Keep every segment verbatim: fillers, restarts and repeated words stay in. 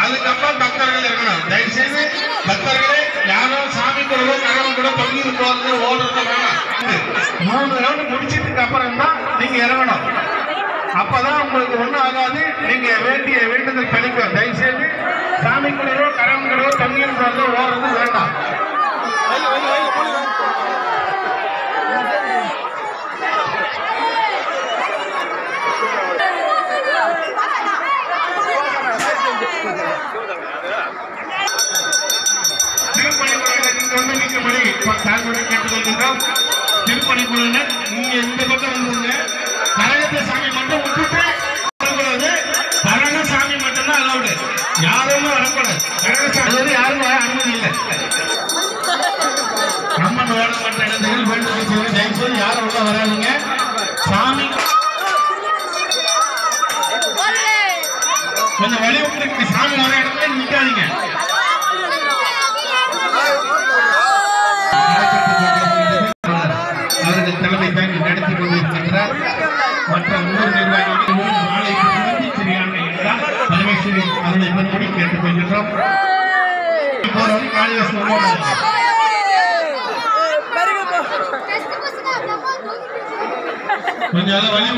அதுக்கப்புறம் பக்தர்கள் இருக்கணும். தயவுசெய்து பக்தர்களே யாரும் சாமி கூட கரவம் கூட தொங்கி போறது ஓடுறது வேணாம். மூணு ரவுண்ட் முடிச்சதுக்கு அப்புறம் தான் நீங்க இறங்கணும். அப்பதான் உங்களுக்கு ஒண்ணும் ஆகாது. நீங்க வேண்டிய வேண்டுதல் கிடைக்கும். தயவுசெய்து சாமி கூடவோ கரவம் கூடவோ தொங்கி போறது ஓடுறது வேண்டாம். திருப்பணி குழுவினர் நீங்க இந்த பக்கம் வந்துருங்க. கரகத்தை சாமி மட்டும் விட்டுட்டு வரக்கூடாது. கரக சாமி மட்டும்தான் அலவுடு. யாருமே வரக்கூடாது. கரக சாமி யாரும் வர அனுமதி இல்லை. அம்மன் ஓடப்பட்ட இடத்துக்கு வேண்டுதல் செய்ய தயவுசெய்து யாரும் உள்ள வராதுங்க. சாமி கொஞ்சம் வழி விட்டு சாமி வர இடத்துல நிக்காதீங்க. அவர்கள் தலைமை தாங்கி நடத்தி கொண்டிருக்கின்றார். மற்ற ஊர் நிர்வாகிகள் நாளை சரியான என்றால் பரமேஸ்வரி அவர்களை மறுபடி கேட்டுக் கொள்கின்றோம். கொஞ்சம் வழி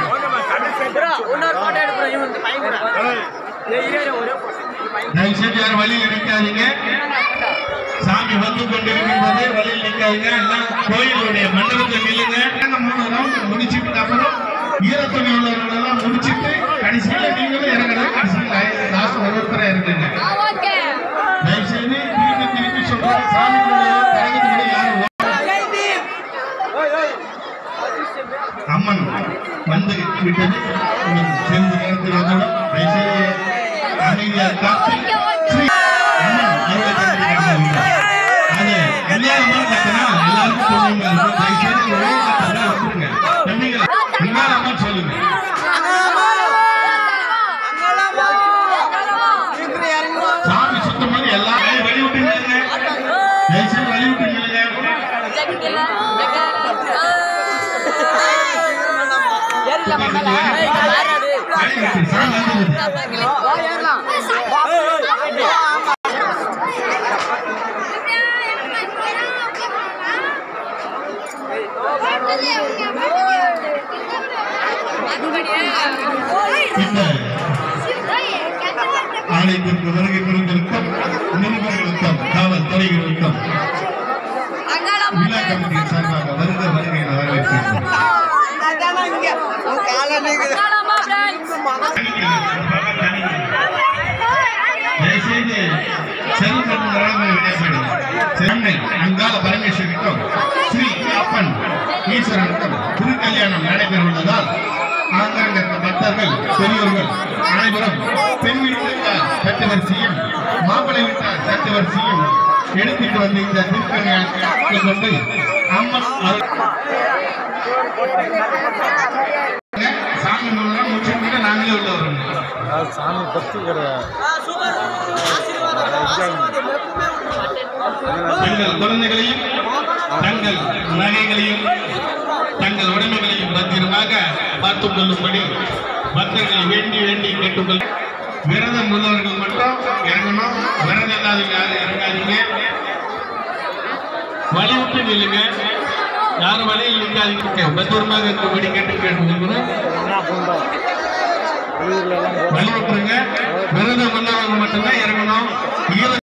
யாரும் வழியில் நிற்காதீங்க. சாமி வந்து கொண்டிருக்கின்றது. வழியில் நிற்காதீங்க. எல்லாம் கோயிலுடைய மண்டபத்தில் நில்லுங்க. மூணு ரவுண்ட் முடிச்சுட்டு அப்புறம் ஈரத்துணி உள்ளவர்களெல்லாம் முடிச்சுட்டு கடைசியில நீங்களும் இறங்குறது. கடைசியில் லாஸ்ட் ஒருத்தரை இறங்குங்க. தயவுசெய்து திரும்பி திரும்பி சொல்றேன். சாமி தரகத்துக்கு யாரும் அம்மன் வந்து விட்டது. சேர்ந்து நேரத்தில் வந்தோம். தயவுசெய்து அமைதியாக காத்து சாமி சுத்தம் பண்ணி எல்லாரும் வழி விட்டு வழி விட்டு ஆலயத்திற்கு வருகை பெறுவதற்கும் நிருபர்களுக்கும் காவல்துறைகளுக்கும் விழா கமிட்டியின் சார்பாக வருக வருகை என வரவேற்கிறோம். தயவுசெய்து செல்வம் சென்னை அங்காள பரமேஸ்வரிக்கும் ஸ்ரீ அப்பன் ஈஸ்வரனுக்கும் திருக்கல்யாணம் நடைபெற உள்ளதால் ஆங்காங்க பக்தர்கள் பெரியவர்கள் அனைவரும் பெண் வீட்டார் சட்டு வரிசையும் மாப்பிள்ளை வீட்டார் சட்டு வரிசையும் எடுத்துட்டு வந்து இந்த திருக்கல்யாணத்தை கொண்டு அம்மன் சாமி மூலம் முடிச்சு நாங்களே உள்ள வரோம். சாமி பக்தி தங்கள் குழந்தைகளையும் தங்கள் நகைகளையும் தங்கள் உடைமைகளையும் பத்திரமாக பார்த்துக் கொள்ளும்படி பக்தர்களை வேண்டி வேண்டி கேட்டுக்கொள். விரதம் உள்ளவர்கள் மட்டும் இறங்கணும். விரதம் இல்லாதவங்க யாரும் இறங்காதீங்க. வழி விட்டு நில்லுங்க. யாரும் வழியில் நிற்காதீங்க. பத்திரமாக இருக்கும்படி கேட்டு கேட்டுக்கொள்கிறோம். வழி விட்டுருங்க. விரதம் உள்ளவங்க மட்டும்தான் இறங்கணும்.